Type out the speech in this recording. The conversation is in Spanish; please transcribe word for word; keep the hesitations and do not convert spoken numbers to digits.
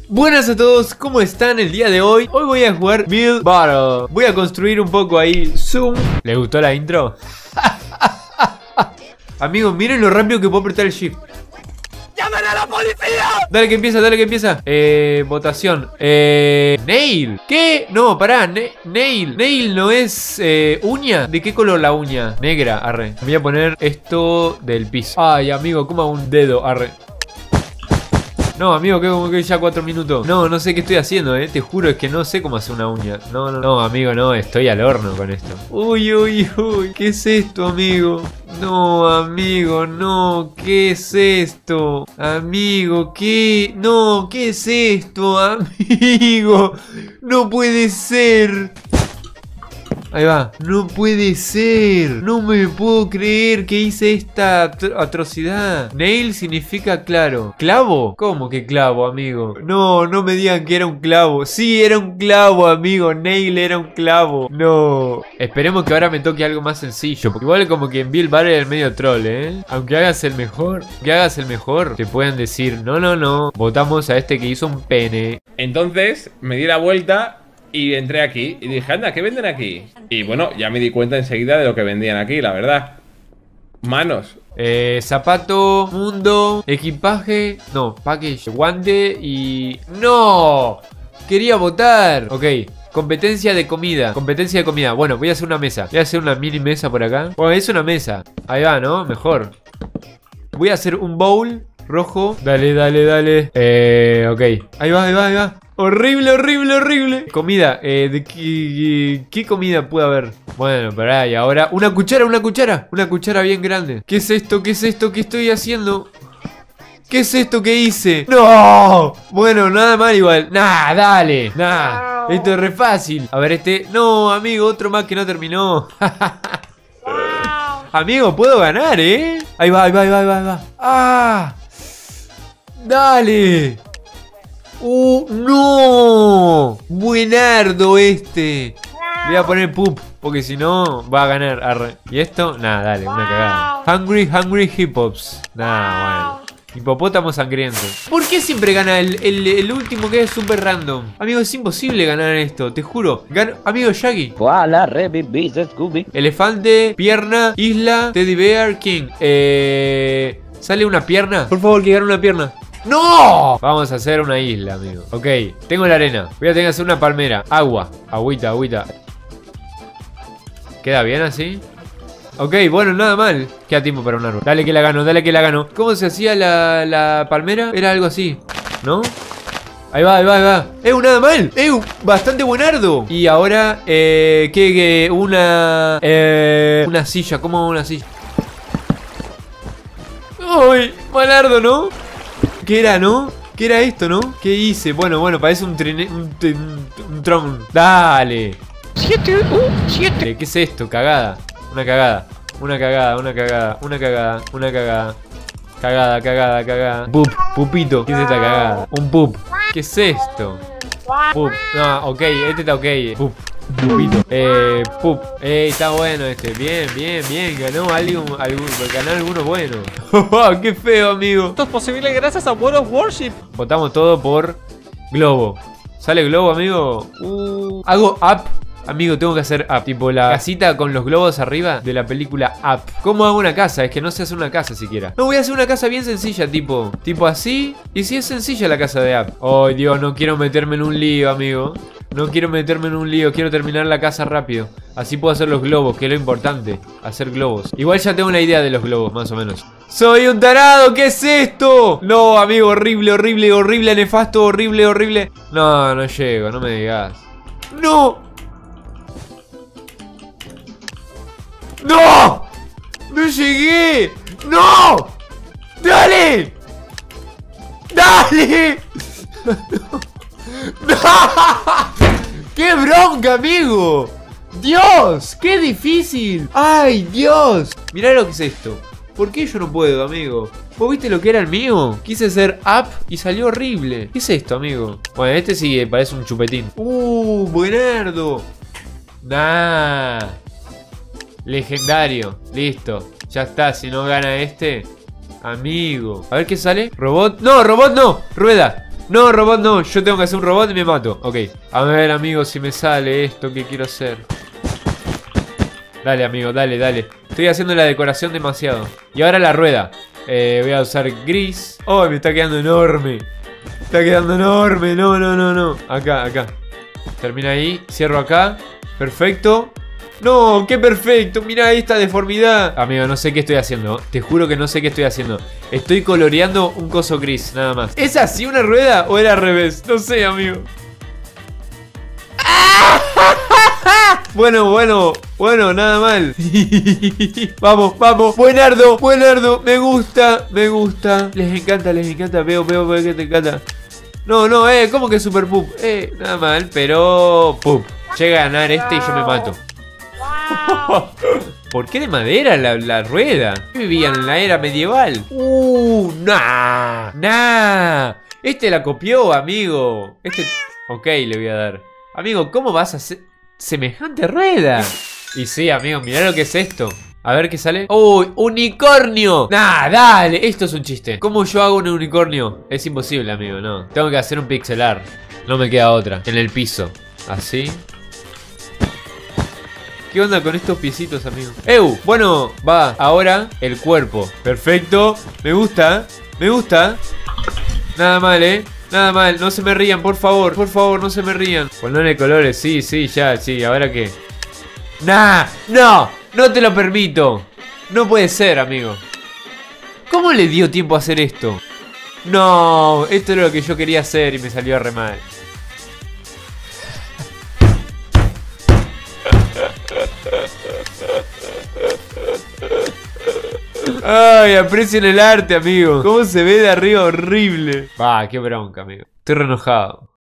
Buenas a todos, ¿cómo están el día de hoy? Hoy voy a jugar Build Battle. Voy a construir un poco ahí. Zoom. ¿Les gustó la intro? Amigos, miren lo rápido que puedo apretar el shift. ¡Llamen a la policía! Dale que empieza, dale que empieza. Eh, votación. Eh, Nail. ¿Qué? No, pará. Ne Nail. Nail no es eh, uña. ¿De qué color la uña? Negra, arre. Voy a poner esto del piso. Ay, amigo, como un dedo, arre. No, amigo, que como que ya cuatro minutos. No, no sé qué estoy haciendo, eh. Te juro, es que no sé cómo hacer una uña. No, no, no, amigo, no, estoy al horno con esto. Uy, uy, uy. ¿Qué es esto, amigo? No, amigo, no. ¿Qué es esto? Amigo, ¿qué? No, ¿qué es esto, amigo? No puede ser. Ahí va. No puede ser. No me puedo creer que hice esta atro atrocidad. Nail significa claro. ¿Clavo? ¿Cómo que clavo, amigo? No, no me digan que era un clavo. Sí, era un clavo, amigo. Nail era un clavo. No. Esperemos que ahora me toque algo más sencillo. Porque igual como que en Build Battle es medio troll, ¿eh? Aunque hagas el mejor. Que hagas el mejor. Te pueden decir, no, no, no. Votamos a este que hizo un pene. Entonces me di la vuelta y entré aquí y dije, anda, ¿qué venden aquí? Y bueno, ya me di cuenta enseguida de lo que vendían aquí, la verdad. Manos. Eh, zapato, mundo, equipaje. No, package, guante y... ¡No! Quería votar. Ok, competencia de comida. Competencia de comida. Bueno, voy a hacer una mesa. Voy a hacer una mini mesa por acá. Bueno, es una mesa. Ahí va, ¿no? Mejor. Voy a hacer un bowl rojo. Dale, dale, dale. Eh, ok. Ahí va, ahí va, ahí va. Horrible, horrible, horrible. Comida, eh, ¿de qué, qué comida puede haber? Bueno, pará, y ahora una cuchara, una cuchara. Una cuchara bien grande. ¿Qué es esto? ¿Qué es esto? ¿Qué estoy haciendo? ¿Qué es esto que hice? ¡No! Bueno, nada mal igual. Nah, dale. Nah, esto es re fácil. A ver este. No, amigo, otro más que no terminó. Amigo, puedo ganar, ¿eh? Ahí va, ahí va, ahí va, ahí va, ahí va. ¡Ah! ¡Dale! ¡Uh, no! Buenardo este. Le voy a poner poop, porque si no va a ganar. Arre. ¿Y esto? Nada, dale, una cagada. Hungry, hungry hip hops. Nada, bueno. Hipopótamo sangriento. ¿Por qué siempre gana el, el, el último que es súper random? Amigo, es imposible ganar esto, te juro. Gano, amigo Shaggy. Elefante, pierna, isla, teddy bear, king. Eh... ¿Sale una pierna? Por favor, que gane una pierna. ¡No! Vamos a hacer una isla, amigo. Ok, tengo la arena. Voy a tener que hacer una palmera. Agua, agüita, agüita. ¿Queda bien así? Ok, bueno, nada mal. Queda tiempo para un árbol. Dale que la gano, dale que la gano. ¿Cómo se hacía la, la palmera? Era algo así, ¿no? Ahí va, ahí va, ahí va. ¡Eh, nada mal! ¡Eh, bastante buenardo! Y ahora, eh, ¿qué? qué una... Eh, una silla, ¿cómo una silla? ¡Uy! Malardo, ¿no? ¿Qué era, no? ¿Qué era esto, no? ¿Qué hice? Bueno, bueno, parece un tren... Un, un, un tron. ¡Dale! siete, siete. ¿Qué es esto? Cagada. Una cagada. Una cagada, una cagada. Una cagada, una cagada. Cagada, cagada, cagada. Pup, pupito. ¿Qué es esta cagada? Un pup. ¿Qué es esto? Pup. No, ok, este está ok. Pup. Pupito. Eh, pup. Eh, está bueno este. Bien, bien, bien. Ganó algo, algo ganó alguno bueno. Qué feo, amigo. Esto es posible gracias a World of Warship. Votamos todo por globo. ¿Sale globo, amigo? Uh, hago up. Amigo, tengo que hacer up. Tipo la casita con los globos arriba de la película Up. ¿Cómo hago una casa? Es que no sé hacer una casa siquiera. No, voy a hacer una casa bien sencilla, tipo Tipo así. Y si es sencilla la casa de Up. Oh, Dios, no quiero meterme en un lío, amigo. No quiero meterme en un lío, quiero terminar la casa rápido. Así puedo hacer los globos, que es lo importante. Hacer globos. Igual ya tengo una idea de los globos, más o menos. ¡Soy un tarado! ¿Qué es esto? No, amigo, horrible, horrible, horrible, nefasto, horrible, horrible. No, no llego, no me digas. ¡No! ¡No! ¡No llegué! ¡No! ¡Dale! ¡Dale! ¡No! ¡Qué bronca, amigo! ¡Dios! ¡Qué difícil! ¡Ay, Dios! Mirá lo que es esto. ¿Por qué yo no puedo, amigo? ¿Vos viste lo que era el mío? Quise hacer up y salió horrible. ¿Qué es esto, amigo? Bueno, este sí parece un chupetín. ¡Uh, buenardo! Nah. Legendario. Listo. Ya está. Si no gana este, amigo. A ver qué sale. Robot. No, robot no. Rueda. No, robot no. Yo tengo que hacer un robot y me mato. Ok. A ver, amigo, si me sale esto que quiero hacer. Dale, amigo, dale, dale. Estoy haciendo la decoración demasiado. Y ahora la rueda. Eh, voy a usar gris. Oh, me está quedando enorme. Está quedando enorme. No, no, no, no. Acá, acá. Termina ahí. Cierro acá. Perfecto. No, qué perfecto. Mira esta deformidad. Amigo, no sé qué estoy haciendo. Te juro que no sé qué estoy haciendo. Estoy coloreando un coso gris, nada más. ¿Es así una rueda o era al revés? No sé, amigo. Bueno, bueno, bueno, nada mal. Vamos, vamos. Buenardo, buenardo. Me gusta, me gusta. Les encanta, les encanta. Veo, veo, veo que te encanta. No, no, eh, ¿cómo que super pup? Eh, nada mal, pero... Pup. Llega a ganar este y yo me mato. ¿Por qué de madera la, la rueda? Vivían en la era medieval. Uh, nah, nah. Este la copió, amigo. Este... Ok, le voy a dar. Amigo, ¿cómo vas a hacer semejante rueda? Y sí, amigo, mirá lo que es esto. A ver qué sale. ¡Uy! ¡Unicornio! Nah, dale. Esto es un chiste. ¿Cómo yo hago un unicornio? Es imposible, amigo, no. Tengo que hacer un pixelar. No me queda otra. En el piso. Así. ¿Qué onda con estos piecitos, amigo? ¡Ew! Bueno, va. Ahora el cuerpo. Perfecto. Me gusta. Me gusta. Nada mal, ¿eh? Nada mal. No se me rían, por favor. Por favor, no se me rían. Ponle colores. Sí, sí, ya, sí. ¿Ahora qué? ¡Nah! ¡No! No te lo permito. No puede ser, amigo. ¿Cómo le dio tiempo a hacer esto? No, esto era lo que yo quería hacer y me salió re mal. Ay, aprecien el arte, amigo. Cómo se ve de arriba, horrible. Va, qué bronca, amigo. Estoy re enojado.